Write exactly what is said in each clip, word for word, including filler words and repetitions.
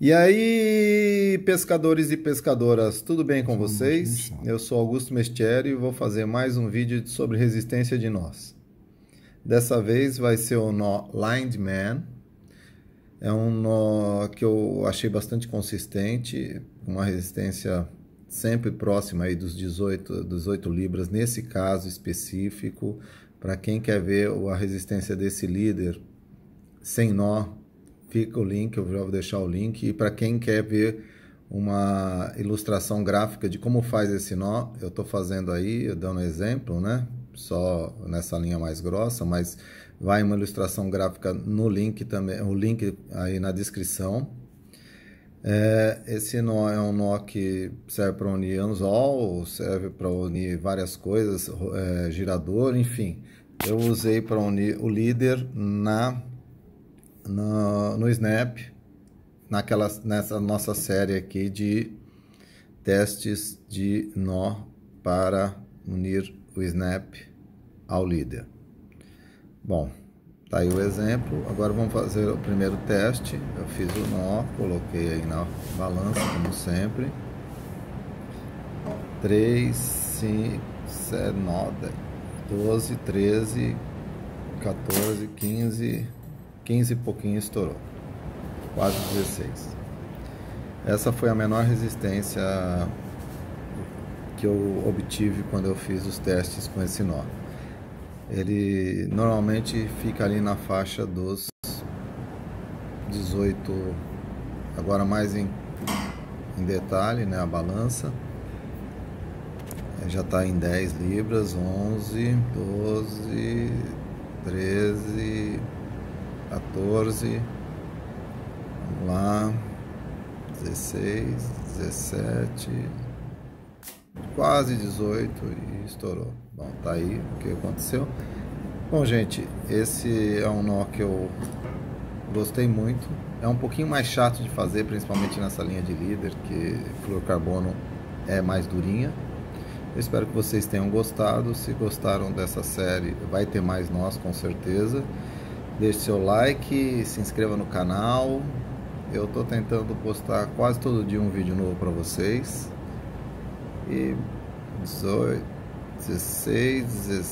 E aí, pescadores e pescadoras, tudo bem com vocês? Eu sou Augusto Mestieri e vou fazer mais um vídeo sobre resistência de nós. Dessa vez vai ser o nó Lined Man. É um nó que eu achei bastante consistente, com uma resistência sempre próxima aí dos dezoito, dezoito libras, nesse caso específico. Para quem quer ver a resistência desse líder sem nó, fica o link, eu já vou deixar o link. E para quem quer ver uma ilustração gráfica de como faz esse nó, eu estou fazendo aí, dando um exemplo, né? Só nessa linha mais grossa, mas vai uma ilustração gráfica no link também, o link aí na descrição. É, esse nó é um nó que serve para unir anzol, serve para unir várias coisas, é, girador, enfim. Eu usei para unir o líder na No, no Snap, naquela, nessa nossa série aqui de testes de nó para unir o Snap ao líder. Bom, tá aí o exemplo. Agora vamos fazer o primeiro teste. Eu fiz o nó, coloquei aí na balança, como sempre. três, cinco, sete, nove, doze, treze, quatorze, quinze... quinze e pouquinho estourou, quase dezesseis. Essa foi a menor resistência que eu obtive quando eu fiz os testes com esse nó. Ele normalmente fica ali na faixa dos dezoito, agora mais em, em detalhe, né, a balança. Já está em dez libras, onze, doze, treze, quatorze, vamos lá, dezesseis, dezessete, quase dezoito e estourou. Bom, tá aí o que aconteceu. Bom, gente, esse é um nó que eu gostei muito. É um pouquinho mais chato de fazer, principalmente nessa linha de líder, que fluorocarbono é mais durinha. Eu espero que vocês tenham gostado. Se gostaram dessa série, vai ter mais nós, com certeza. Deixe seu like, se inscreva no canal. Eu estou tentando postar quase todo dia um vídeo novo para vocês. E dezoito, dezesseis,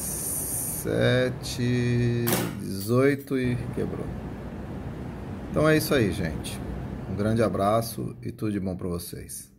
dezessete, dezoito e quebrou. Então é isso aí, gente. Um grande abraço e tudo de bom para vocês.